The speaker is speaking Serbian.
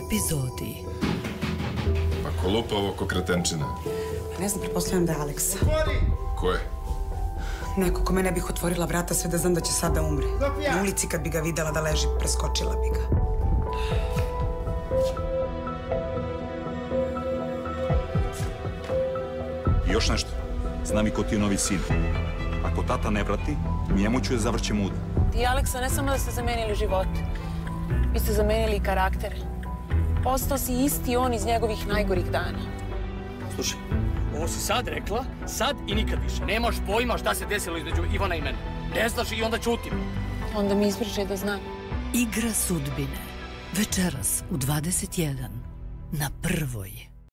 epizodi. Pa ko lupa ovo ko kretenčina? Ne znam, pretpostavljam da je Aleksa. Ko je? Neko kome ne bih otvorila vrata sve da znam da će sada umre. Na ulici kad bi ga videla da leži, preskočila bi ga. I još nešto. Znam i ko ti je novi sin. Ako tata ne vrati, njemu ću je zavrće muda. Ti i Aleksa ne samo da ste zamenili živote, vi ste zamenili i karaktere. Ostao si isti on iz njegovih najgorih dana. Slušaj, ovo si sad rekla, sad i nikad više. Nemaš pojma šta se desilo između Ivana i mene. Ne znaš i onda ćutim. Onda mi ispričaj da znam. Igra sudbine. Večeras u 21 na Prvoj.